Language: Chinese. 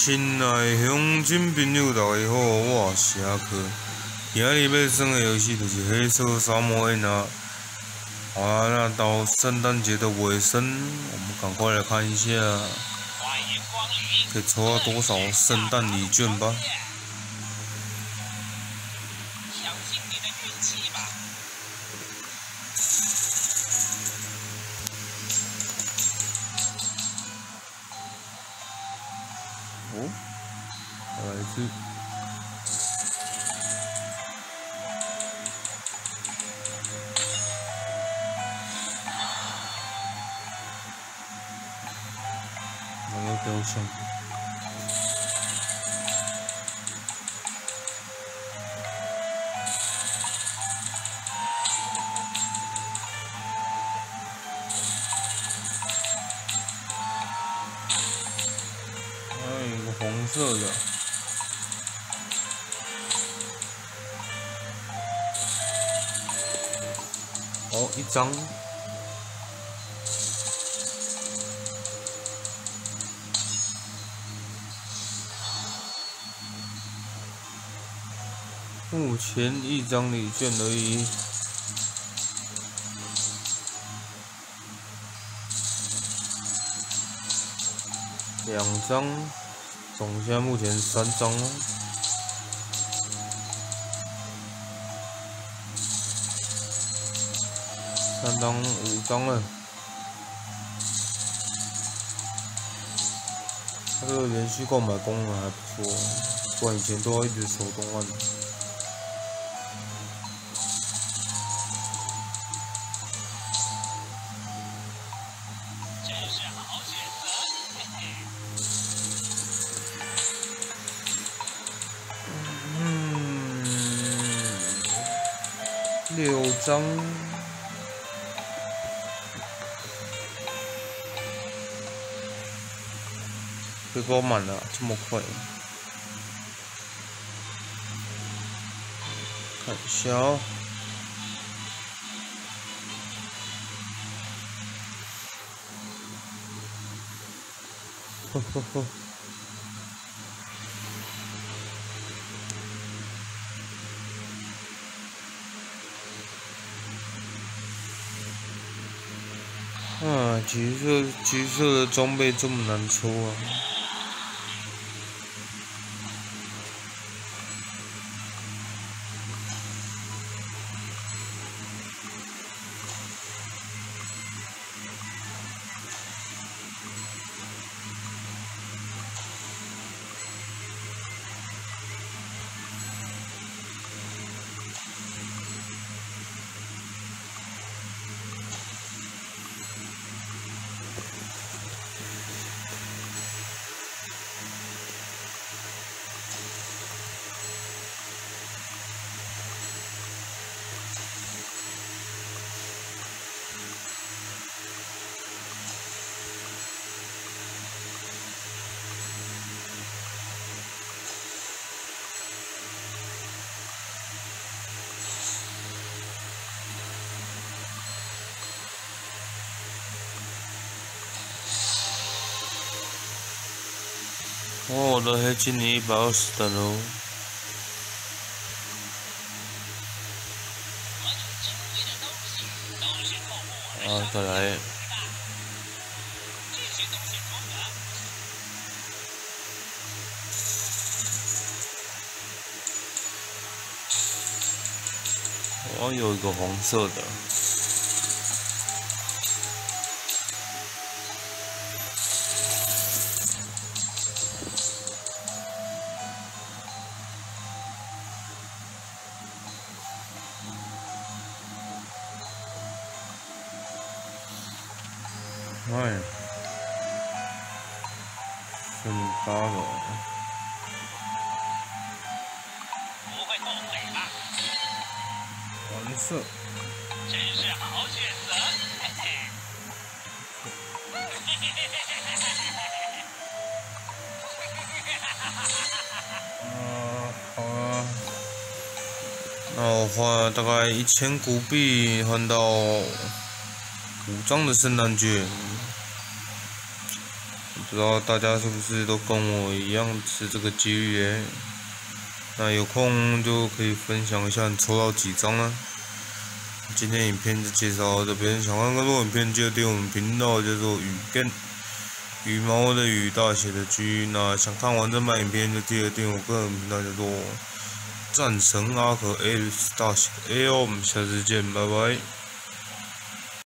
亲爱的乡亲朋友，大家好，我是阿克。今日要耍的游戏就是黑色沙漠 N 啊。好啊，那到圣诞节的尾声，我们赶快来看一下，可以抽到多少圣诞礼券吧。 相信你的运气吧。 哦，来自。哪个雕像？有个红色的。哦，一张。目前一张礼券而已。2张，总现在目前3张了。3张5张了。它这个连续购买功能还不错，不然以前都要一直手动按。 真是好选择，嘿嘿。 6张。背包满了，这么快？看一下哦。呵呵呵。啊，橘色的装备这么难抽啊！我的黑金你120等喽。啊，再来。我有一个红色的。哎，剩8个。 不会后悔吧？ 黄色。 真是好选择，嘿嘿。 好啊。那我花了大概1000古币换到5张的圣诞券。 不知道大家是不是都跟我一样吃这个节日那有空就可以分享一下你抽到几张啊？今天影片就介绍到这边，想看更多影片记得订阅我们频道，叫做雨跟羽毛的羽大写的 G。那想看完整版影片就记得订阅我个人频道，叫做战神阿可 A 大写的 A 哦。我们下次见，拜拜。